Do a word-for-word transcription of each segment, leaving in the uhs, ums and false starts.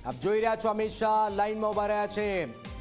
આપ જોઈ રહ્યા છો અમિત શાહ લાઈનમાં ઉભા રહ્યા છે।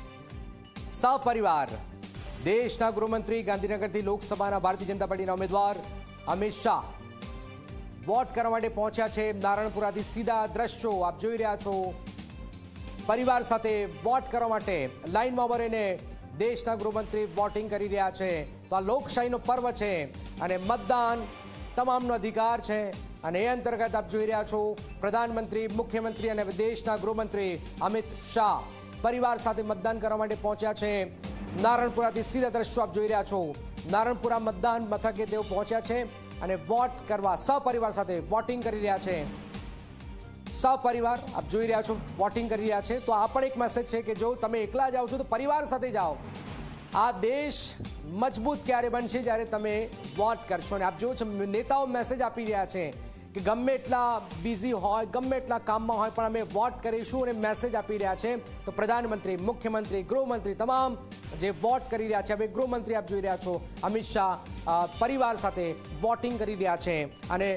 સહપરિવાર દેશના ગૃહમંત્રી ગાંધીનગરથી લોકસભાના ભારતીય જનતા પાર્ટીના ઉમેદવાર અમિત શાહ વોટ કરવા માટે પહોંચ્યા છે। નારણપુરાથી સીધા દ્રશ્યો આપ જોઈ રહ્યા છો। પરિવાર સાથે વોટ કરવા માટે લાઈનમાં ઉભા રહીને દેશના ગૃહમંત્રી વોટિંગ કરી રહ્યા છે। તો આ લોકશાહીનો પર્વ છે અને મતદાન તમામનો અધિકાર છે અને એ અંતર્ગત આપ જોઈ રહ્યા છો પ્રધાનમંત્રી, મુખ્યમંત્રી અને દેશના ગૃહમંત્રી અમિત શાહ પરિવાર સાથે મતદાન કરવા માટે પહોંચ્યા છે। નારણપુરાથી સીધા દ્રશ્યો આપ જોઈ રહ્યા છો। નારણપુરા મતદાન મથકે તેઓ પહોંચ્યા છે અને વોટ કરવા સહપરિવાર સાથે વોટિંગ કરી રહ્યા છે। સહપરિવાર આપ જોઈ રહ્યા છો વોટિંગ કરી રહ્યા છે। તો આ પણ એક મેસેજ છે કે જો તમે એકલા જાઓ છો તો પરિવાર સાથે જાઓ। આ દેશ મજબૂત ક્યારે બનશે જ્યારે તમે વોટ કરશો। અને આપ જો છો નેતાઓ મેસેજ આપી રહ્યા છે કે ગમે એટલા બિઝી હોય, ગમે એટલા કામમાં હોય પણ અમે વોટ કરીશું અને મેસેજ આપી રહ્યા છે। તો પ્રધાનમંત્રી, મુખ્યમંત્રી, ગૃહમંત્રી તમામ જે વોટ કરી રહ્યા છે, હવે ગૃહમંત્રી આપ જોઈ રહ્યા છો અમિત શાહ પરિવાર સાથે વોટિંગ કરી રહ્યા છે અને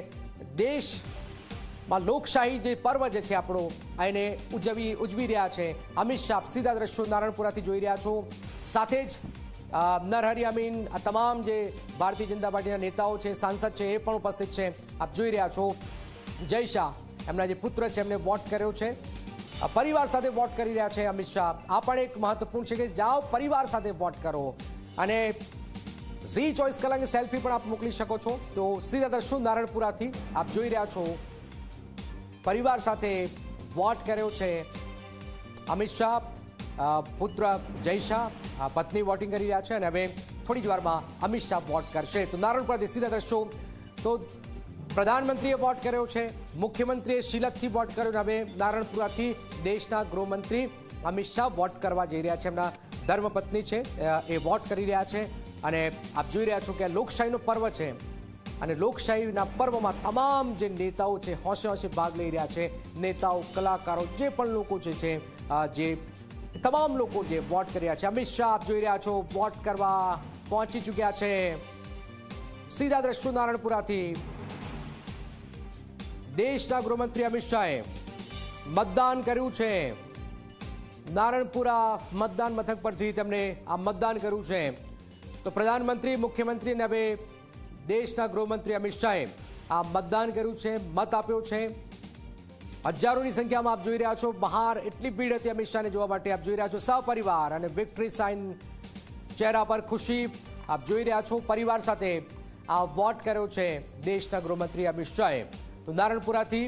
દેશમાં લોકશાહી જે પર્વ જે છે આપણો એને ઉજવી ઉજવી રહ્યા છે। અમિત શાહ સીધા દ્રશ્યો નારણપુરાથી જોઈ રહ્યા છો। સાથે જ નરહરી અમીન, આ તમામ જે ભારતીય જનતા પાર્ટીના નેતાઓ છે, સાંસદ છે, એ પણ ઉપસ્થિત છે। આપ જોઈ રહ્યા છો જય શાહ એમના જે પુત્ર છે એમને વોટ કર્યો છે। પરિવાર સાથે વોટ કરી રહ્યા છે અમિત શાહ। આ પણ એક મહત્વપૂર્ણ છે કે જાઓ પરિવાર સાથે વોટ કરો અને ઝી ચોવીસ કલાકની સેલ્ફી પણ આપ મોકલી શકો છો। તો સીધા દ્રશ્યો નારણપુરાથી આપ જોઈ રહ્યા છો પરિવાર સાથે વોટ કર્યો છે અમિત શાહ, પુત્ર જય શાહ, પત્ની વોટિંગ કરી રહ્યા છે અને હવે થોડી જ વારમાં અમિત શાહ વોટ કરશે। તો નારણપુરાથી સીધા દ્રશ્યો તો પ્રધાનમંત્રીએ વોટ કર્યો છે, મુખ્યમંત્રીએ શિલકથી વોટ કર્યો અને હવે નારણપુરાથી દેશના ગૃહમંત્રી અમિત શાહ વોટ કરવા જઈ રહ્યા છે। એમના ધર્મપત્ની છે એ વોટ કરી રહ્યા છે અને આપ જોઈ રહ્યા છો કે લોકશાહીનો પર્વ છે અને લોકશાહીના પર્વમાં તમામ જે નેતાઓ છે હોંશે હોંશે ભાગ લઈ રહ્યા છે। નેતાઓ, કલાકારો, જે પણ લોકો જે છે જે તમામ લોકો જે વોટ કરી રહ્યા છે। અમિત શાહ આપ જોઈ રહ્યા છો વોટ કરવા પહોંચી ચૂક્યા છે। સીધા દ્રશ્યો નારણપુરાથી દેશના ગૃહમંત્રી અમિત શાહે મતદાન કર્યું છે। નારણપુરા મતદાન મથક પરથી તેમણે આ મતદાન કર્યું છે। તો પ્રધાનમંત્રી, મુખ્યમંત્રી અને હવે દેશના ગૃહમંત્રી અમિત શાહે આ મતદાન કર્યું છે, મત આપ્યો છે। હજારોની સંખ્યામાં આપ જોઈ રહ્યા છો બહાર એટલી ભીડ હતી અમિત શાહને જોવા માટે। આપ જોઈ રહ્યા છો સહપરિવાર અને વિક્ટરી સાઇન ચહેરા પર ખુશી આપ જોઈ રહ્યા છો। પરિવાર સાથે આ વોટ કર્યો છે દેશના ગૃહમંત્રી અમિત શાહે। તો નારણપુરાથી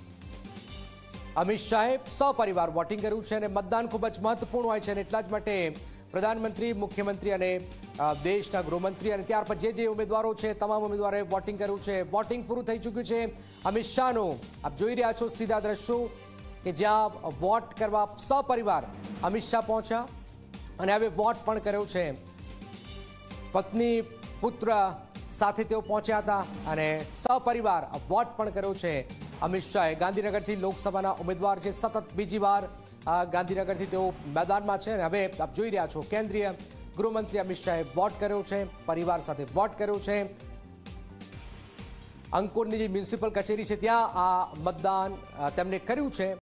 અમિત શાહે સહપરિવાર વોટિંગ કર્યું છે અને મતદાન ખૂબ જ મહત્વપૂર્ણ હોય છે અને એટલા જ માટે પ્રધાનમંત્રી, મુખ્યમંત્રી અને દેશના ગૃહમંત્રી અને ત્યાર પછી જે જે ઉમેદવારો છે તમામ ઉમેદવારોએ વોટિંગ કર્યું છે। વોટિંગ પૂરું થઈ ચૂક્યું છે અમિત શાહનું। આપ જોઈ રહ્યા છો સીધા દ્રશ્યો કે જ્યાં વોટ કરવા સહપરિવાર અમિત શાહ પહોંચ્યા અને હવે વોટ પણ કર્યો છે। પત્ની, પુત્ર સાથે તેઓ પહોંચ્યા હતા અને સહપરિવાર વોટ પણ કર્યો છે અમિત શાહે। ગાંધીનગરથી લોકસભાના ઉમેદવાર છે, સતત બીજી વાર ગાંધીનગરથી તેઓ મેદાનમાં છે અને હવે આપ જોઈ રહ્યા છો કેન્દ્રીય ગૃહમંત્રી અમિત શાહે વોટ કર્યો છે, પરિવાર સાથે વોટ કર્યો છે। અંકુરની જે મ્યુનિસિપલ કચેરી છે ત્યાં આ મતદાન તેમણે કર્યું છે।